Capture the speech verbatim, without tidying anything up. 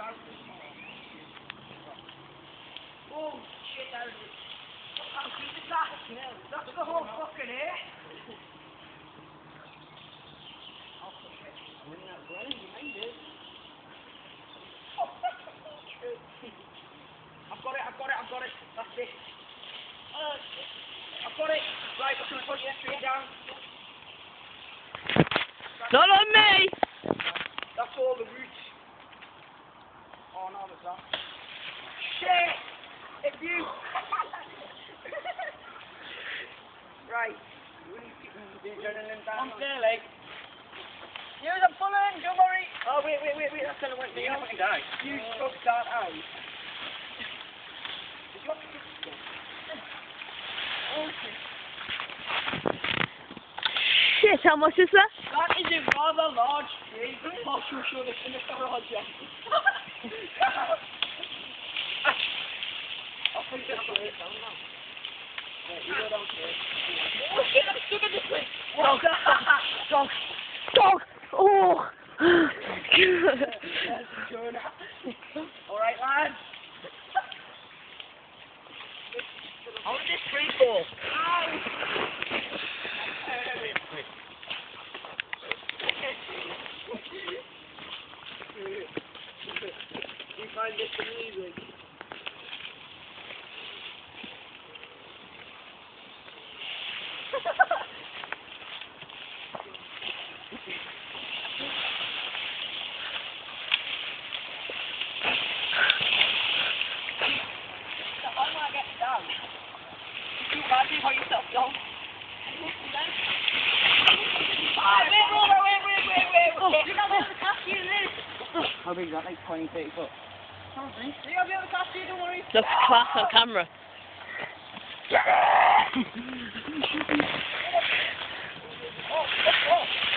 Oh shit, that is I can't keep it back. That's the whole fucking air. I'll push it. I'm in that ground behind it. Oh, that's the bullshit. I've got it, I've got it, I've got it. That's it. Oh shit. I've got it. Right, I'm going to put you straight down. Not on me! That's all the roots. Oh no, there's not. Shit! If you... Right. You need to keep the adrenaline down. I'm there, like. Use a pulling, don't worry. Oh, wait, wait, wait, wait, that's gonna went You're down. gonna die. You took that out. Did you have to Okay. Shit, how much is that? That is a rather large tree. I'll show you this in the garage, yeah. I'll put it down now. Yeah, you go downstairs. Oh shit, I'm stuck in this place. Dog! Dog! Dog! Oh! Alright, lads. How did this tree fall? You find this amusing. How do I get down? You can't do it yourself, down. Ah, wait, wait, wait, wait, wait, wait, wait. You're not able to catch you in this. How big is that? Like twenty, thirty foot? Probably. You're gonna be able to catch you, don't worry. Looks class on camera. Oh, oh, oh.